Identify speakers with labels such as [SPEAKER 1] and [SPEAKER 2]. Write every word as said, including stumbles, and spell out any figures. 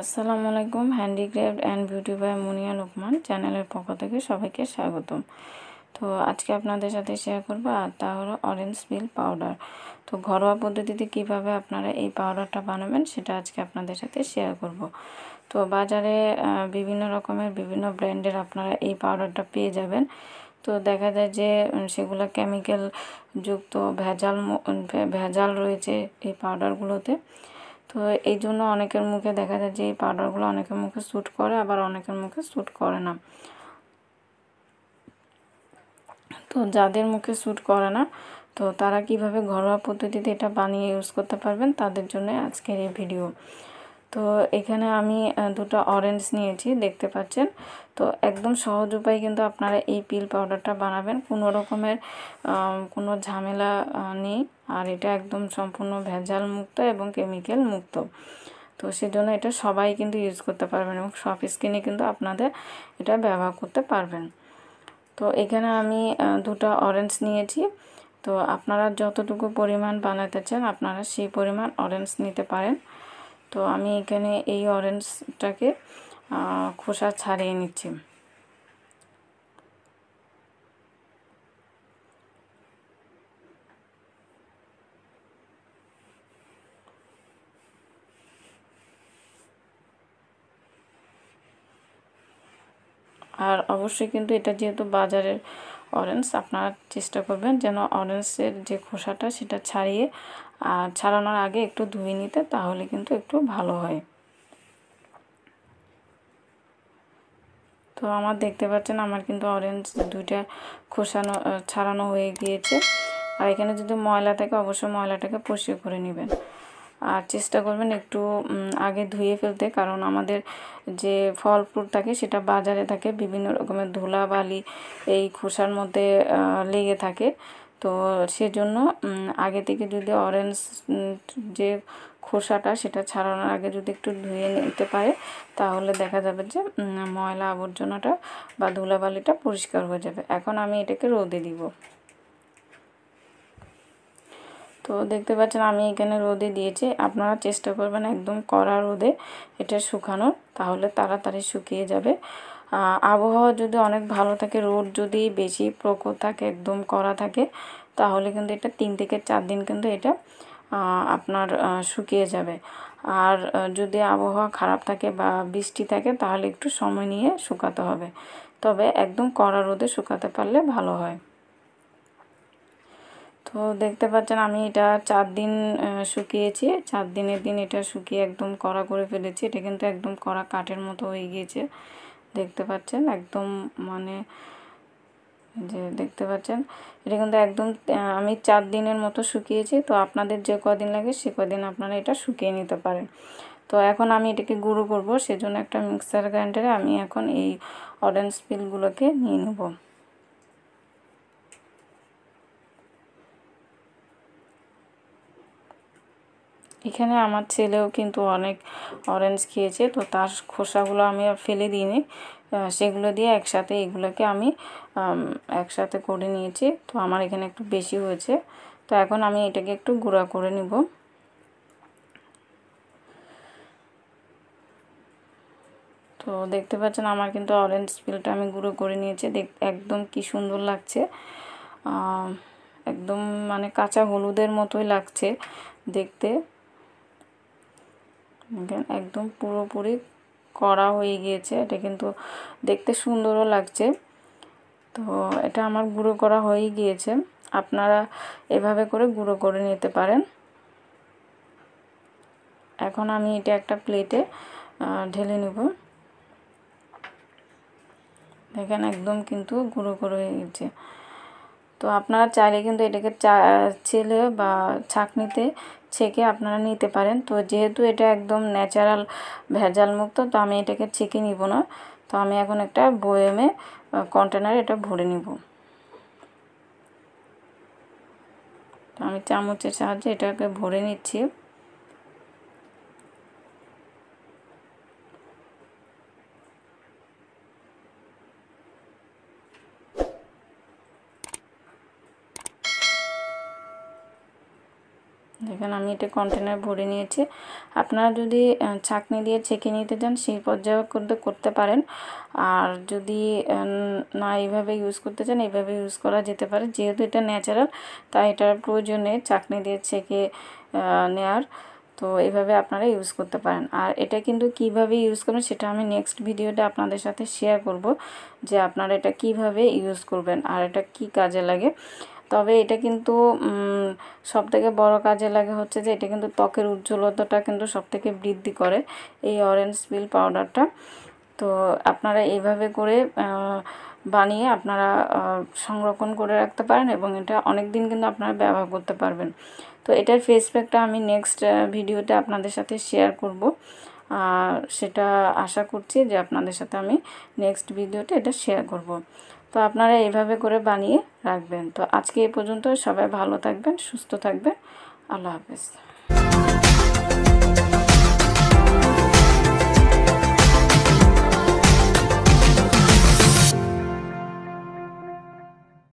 [SPEAKER 1] আসসালামু আলাইকুম। Handicraft and beauty by Munia Lokman চ্যানেলের পক্ষ থেকে সবাইকে স্বাগতম। তো আজকে আপনাদের সাথে শেয়ার করব আর তা হলো অরেঞ্জ পিল পাউডার। তো ঘরোয়া পদ্ধতিতে কিভাবে আপনারা এই পাউডারটা বানাবেন সেটা আজকে আপনাদের সাথে শেয়ার করব। তো বাজারে বিভিন্ন রকমের বিভিন্ন ব্র্যান্ডের আপনারা এই পাউডারটা পেয়ে যাবেন। তো দেখা যায় যে সেগুলো কেমিক্যাল যুক্ত ভেজাল ভেজাল রয়েছে এই পাউডারগুলোতে। তো এই জন্য অনেকের মুখে দেখা যায় যে এই পাউডারগুলো অনেকের মুখে স্যুট করে, আবার অনেকের মুখে স্যুট করে না। তো যাদের মুখে স্যুট করে না, তো তারা কিভাবে ঘরোয়া পদ্ধতিতে এটা বানিয়ে ইউজ করতে পারবেন তাদের জন্য আজকের এই ভিডিও। তো এখানে আমি দুটো অরেঞ্জ নিয়েছি, দেখতে পাচ্ছেন। তো একদম সহজ উপায় কিন্তু আপনারা এই পিল পাউডারটা বানাবেন, কোনো রকমের কোনো ঝামেলা নেই। আর এটা একদম সম্পূর্ণ ভেজাল মুক্ত এবং কেমিক্যাল মুক্ত। তো সেজন্য এটা সবাই কিন্তু ইউজ করতে পারবেন এবং সব স্কিনে কিন্তু আপনাদের এটা ব্যবহার করতে পারবেন। তো এখানে আমি দুটো অরেঞ্জ নিয়েছি। তো আপনারা যতটুকু পরিমাণ বানাতে চান আপনারা সেই পরিমাণ অরেঞ্জ নিতে পারেন। তো আমি এখানে এই অরেঞ্জটাকে খোসা ছাড়িয়ে নিচ্ছি। আর অবশ্যই কিন্তু এটা যেহেতু বাজারের অরেঞ্জ, আপনারা চেষ্টা করবেন যেন অরেঞ্জের যে খোসাটা সেটা ছাড়িয়ে আর ছাড়ানোর আগে একটু ধুয়ে নিতে, তাহলে কিন্তু একটু ভালো হয়। তো আমার দেখতে পাচ্ছেন আমার কিন্তু অরেঞ্জ দুইটা খোসানো ছাড়ানো হয়ে গিয়েছে। আর এখানে যদি ময়লা থাকে অবশ্যই ময়লাটাকে পরিষ্কার করে নেবেন। আর চেষ্টা করবেন একটু আগে ধুয়ে ফেলতে, কারণ আমাদের যে ফল ফ্রুট থাকে সেটা বাজারে থাকে বিভিন্ন রকমের ধুলাবালি এই খোসার মধ্যে লেগে থাকে। তো সেজন্য আগে থেকে যদি অরেঞ্জ যে খোসাটা সেটা ছাড়ানোর আগে যদি একটু ধুয়ে নিতে পারে, তাহলে দেখা যাবে যে ময়লা আবর্জনাটা বা ধুলাবালিটা পরিষ্কার হয়ে যাবে। এখন আমি এটাকে রোদে দিব। তো দেখতে পাচ্ছেন আমি এখানে রোদে দিয়েছি। আপনারা চেষ্টা করবেন একদম কড়া রোদে এটা শুকানোর, তাহলে তাড়াতাড়ি শুকিয়ে যাবে। আবহাওয়া যদি অনেক ভালো থাকে, রোদ যদি বেশি প্রখর থাকে, একদম কড়া থাকে, তাহলে কিন্তু এটা তিন থেকে চার দিন কিন্তু এটা আপনার শুকিয়ে যাবে। আর যদি আবহাওয়া খারাপ থাকে বা বৃষ্টি থাকে তাহলে একটু সময় নিয়ে শুকাতে হবে, তবে একদম কড়া রোদে শুকাতে পারলে ভালো হয়। তো দেখতে পাচ্ছেন আমি এটা চার দিন শুকিয়েছি, চার দিনের দিন এটা শুকিয়ে একদম কড়া করে ফেলেছি। এটা কিন্তু একদম কড়া কাঠের মতো হয়ে গিয়েছে, দেখতে পাচ্ছেন একদম, মানে যে দেখতে পাচ্ছেন এটা কিন্তু একদম আমি চার দিনের মতো শুকিয়েছি। তো আপনাদের যে কদিন লাগে সে কদিন আপনারা এটা শুকিয়ে নিতে পারেন। তো এখন আমি এটাকে গুঁড়ো করব, সেজন্য একটা মিক্সার গ্রাইন্ডারে আমি এখন এই অরেঞ্জ পিলগুলোকে নিয়ে নেব। এখানে আমার ছেলেও কিন্তু অনেক অরেঞ্জ খেয়েছে, তো তার খোসাগুলো আমি আর ফেলে দিইনি, সেগুলো দিয়ে একসাথে এগুলোকে আমি একসাথে করে নিয়েছি। তো আমার এখানে একটু বেশি হয়েছে, তো এখন আমি এটাকে একটু গুঁড়া করে নিব। তো দেখতে পাচ্ছেন আমার কিন্তু অরেঞ্জ পিলটা আমি গুঁড়ো করে নিয়েছি। দেখ একদম কি সুন্দর লাগছে, একদম মানে কাঁচা হলুদের মতোই লাগছে দেখতে। একদম পুরোপুরি কড়া হয়ে গিয়েছে, এটা কিন্তু দেখতে সুন্দরও লাগছে। তো এটা আমার গুঁড়ো করা হয়ে গিয়েছে, আপনারা এভাবে করে গুঁড়ো করে নিতে পারেন। এখন আমি এটা একটা প্লেটে ঢেলে নেব। দেখেন একদম কিন্তু গুঁড়ো করে হয়ে গেছে। তো আপনারা চাইলে কিন্তু এটাকে চা ছেলে বা ছাঁকনিতে ছেঁকে আপনারা নিতে পারেন। তো যেহেতু এটা একদম ন্যাচারাল ভেজাল মুক্ত, তো আমি এটাকে ছেঁকে নিব না। তো আমি এখন একটা বয়েমে কন্টেনারে এটা ভরে নিব। তো আমি চামচের সাহায্যে এটাকে ভরে নিচ্ছি। দেখেন আমি এটা কন্টেনার ভরে নিয়েছি। আপনারা যদি ছাঁকনি দিয়ে ছেঁকে নিতে চান সেই পর্যায়ে করতে করতে পারেন, আর যদি না এইভাবে ইউজ করতে চান এইভাবে ইউজ করা যেতে পারে। যেহেতু এটা ন্যাচারাল তাই এটার প্রয়োজন নেই ছাঁকনি দিয়ে ছেঁকে নেওয়ার, তো এইভাবে আপনারা ইউজ করতে পারেন। আর এটা কিন্তু কিভাবে ইউজ করবেন সেটা আমি নেক্সট ভিডিওতে আপনাদের সাথে শেয়ার করব, যে আপনারা এটা কিভাবে ইউজ করবেন আর এটা কি কাজে লাগে। তবে এটা কিন্তু সবথেকে বড় কাজে লাগে হচ্ছে যে এটা কিন্তু ত্বকের উজ্জ্বলতাটা কিন্তু সবথেকে বৃদ্ধি করে এই অরেঞ্জ পিল পাউডারটা। তো আপনারা এইভাবে করে বানিয়ে আপনারা সংরক্ষণ করে রাখতে পারেন এবং এটা অনেক দিন কিন্তু আপনারা ব্যবহার করতে পারবেন। তো এটার ফেস প্যাকটা আমি নেক্সট ভিডিওতে আপনাদের সাথে শেয়ার করব, সেটা আশা করছি যে আপনাদের সাথে আমি নেক্সট ভিডিওতে এটা শেয়ার করব। তো আপনারা এইভাবে করে বানিয়ে রাখবেন। তো আজকে এই পর্যন্ত, সবাই ভালো থাকবেন, সুস্থ থাকবেন, আল্লাহ হাফেজ।